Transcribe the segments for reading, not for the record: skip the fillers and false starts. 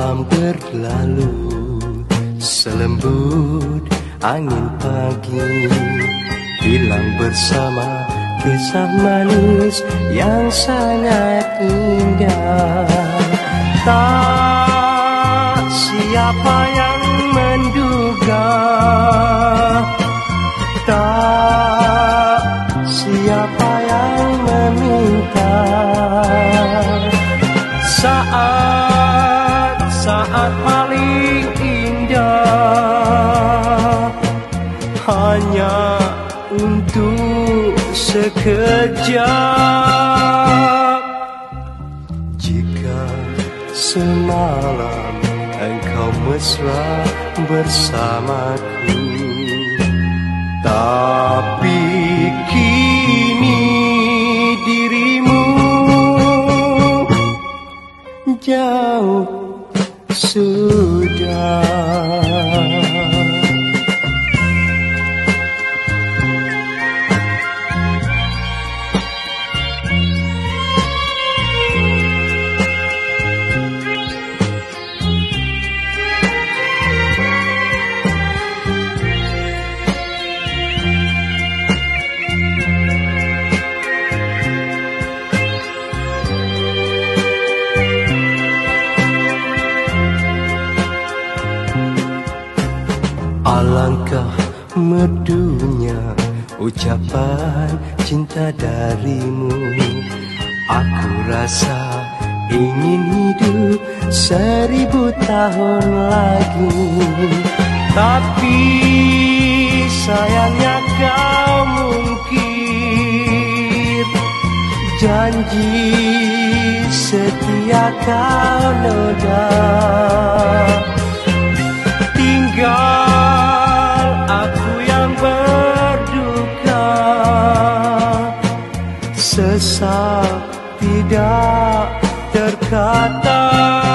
Malam berlalu selembut angin pagi, hilang bersama kisah manis yang sangat indah. Tak siapa yang menduga, tak siapa yang meminta, saat paling indah hanya untuk sekejap. Jika semalam engkau mesra bersamaku, tapi kini dirimu jauh sudah. Alangkah merdunya ucapan cinta darimu. Aku rasa ingin hidup 1000 tahun lagi, tapi sayangnya kau mungkir janji setia kau noda. Tinggal aku yang berduka, sesak tidak terkata.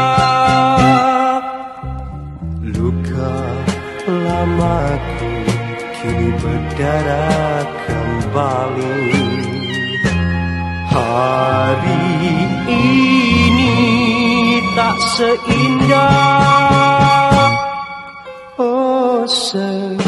Luka lamaku kini berdarah kembali. Hari ini tak seindah